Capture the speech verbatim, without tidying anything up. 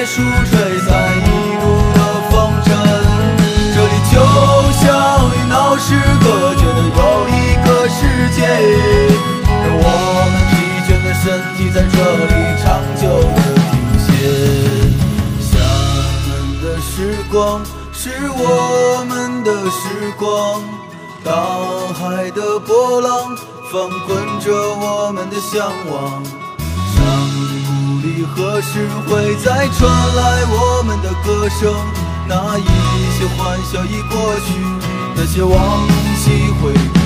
树垂在一路的风尘。这里就像与闹市隔绝的又一个世界，让我们疲倦的身体在这里长久的停歇。厦门的时光是我们的时光，大海的波浪翻滚着我们的向往。山谷里何时会再传来我们的歌声？那一些欢笑已过去，那些往昔会